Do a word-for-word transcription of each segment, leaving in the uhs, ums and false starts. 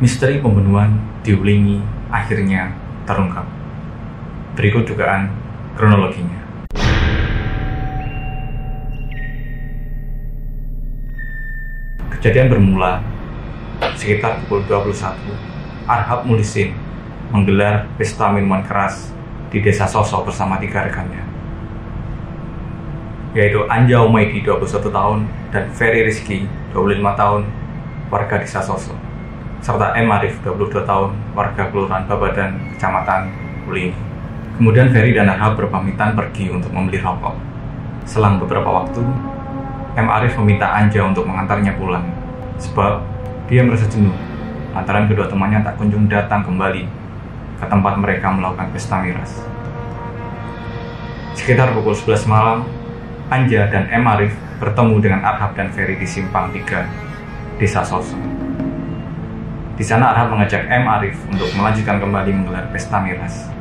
Misteri pembunuhan di Wulingi akhirnya terungkap. Berikut dugaan kronologinya. Kejadian bermula sekitar pukul dua puluh satu. Arhab Mulisin menggelar pesta minuman keras di Desa Soso bersama tiga rekannya, yaitu Anja Umaidi dua puluh satu tahun dan Ferry Rizky dua puluh lima tahun warga Desa Soso, serta M. Arif dua puluh dua tahun warga Kelurahan Babadan, Kecamatan Wulingi. Kemudian Ferry dan Arhab berpamitan pergi untuk membeli rokok. Selang beberapa waktu, M. Arif meminta Anja untuk mengantarnya pulang, sebab dia merasa jenuh lantaran kedua temannya tak kunjung datang kembali ke tempat mereka melakukan pesta miras. Sekitar pukul sebelas malam, Anja dan M. Arif bertemu dengan Arhab dan Ferry di Simpang tiga, Desa Soso. Di sana Arhab mengajak M. Arif untuk melanjutkan kembali menggelar pesta miras.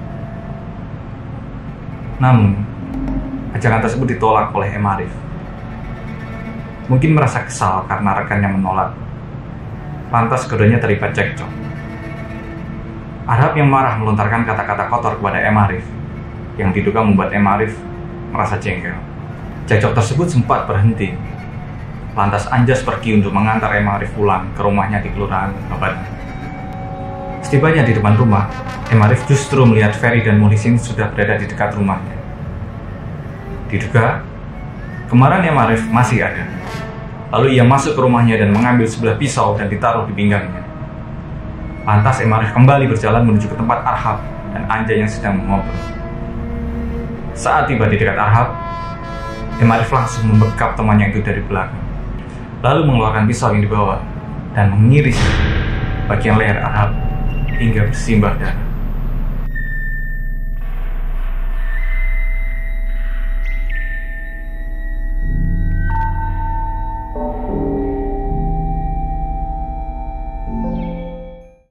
Namun, ajakan tersebut ditolak oleh M. Arif. Mungkin merasa kesal karena rekannya menolak, lantas keduanya terlibat cekcok. Arhab yang marah melontarkan kata-kata kotor kepada M. Arif, yang diduga membuat M. Arif merasa jengkel. Cekcok tersebut sempat berhenti. Lantas Anjas pergi untuk mengantar M. Arif pulang ke rumahnya di Kelurahan Babadan. Setibanya di depan rumah, M. Arif justru melihat Ferry dan Mulisin sudah berada di dekat rumahnya. Diduga, kemarahan M. Arif masih ada. Lalu ia masuk ke rumahnya dan mengambil sebelah pisau dan ditaruh di pinggangnya. Lantas M. Arif kembali berjalan menuju ke tempat Arhab dan Anja yang sedang mengobrol. Saat tiba di dekat Arhab, M. Arif langsung membekap temannya itu dari belakang, lalu mengeluarkan pisau yang dibawa dan mengiris bagian leher Arhab hingga bersimbah darah.